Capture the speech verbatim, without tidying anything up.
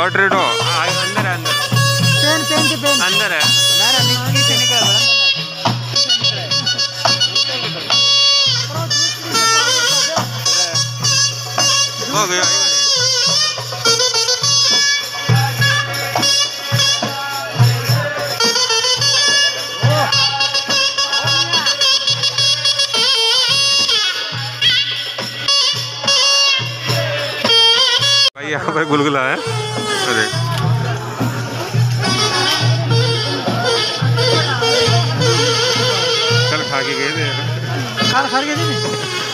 hot red हो अंदर है अंदर पेन पेन के पेन अंदर है मेरा नीचे से निकल हो गया भाई यहाँ पे गुलगुला है अरे कल खा के गए थे खा खा के